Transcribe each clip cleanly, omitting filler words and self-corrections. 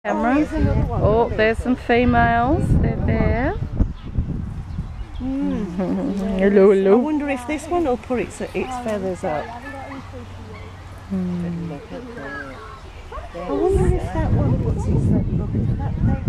Camera. Oh, there's some females. They're there. Hello, hello. I wonder if this one will put its feathers up. I wonder if that one puts its feathers up. If that they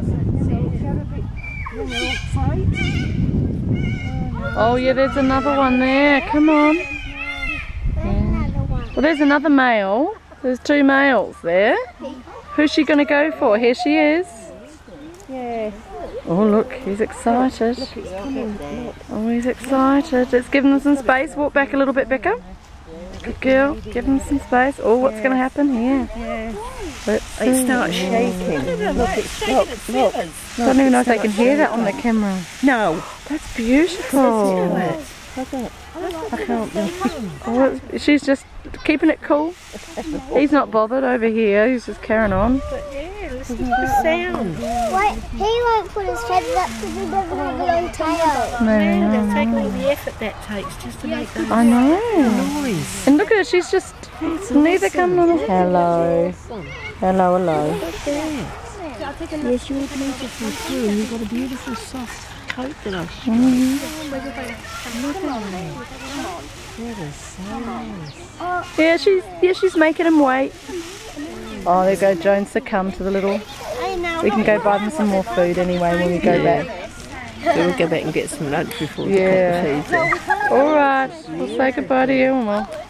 get fight. Oh yeah, there's another one there. Come on. Well, there's another male. There's two males there. Who's she going to go for? Here she is. Yeah. Oh look, he's excited. Look, it's coming. Look. Oh, he's excited. Let's give him some space. Walk back a little bit, Becca. Good girl. Give him some space. Oh, what's going to happen here? Yeah. Let's see. It starts shaking. Look, look. I don't even know if they can hear that on the camera. No. That's beautiful. I can't Oh, she's just keeping it cool. He's not bothered over here. He's just carrying on. Yeah, listen to the sound. Wait, he won't put his feathers up because he doesn't have a long tail. Amanda, take all the effort that takes just to make those I know. noise. And look at her. She's just neither coming on. Hello. Hello, hello. Yes, you're beautiful too, and you've got a beautiful soft coat that I've shown. Look at that. That is so nice. Yeah, she's making him wait. Oh, there you go. Jones succumbed to the little. We can go buy them some more food anyway when we go back. So we'll go back and get some lunch before we Yeah. cut the feed. All right. We'll say goodbye to you, and we'll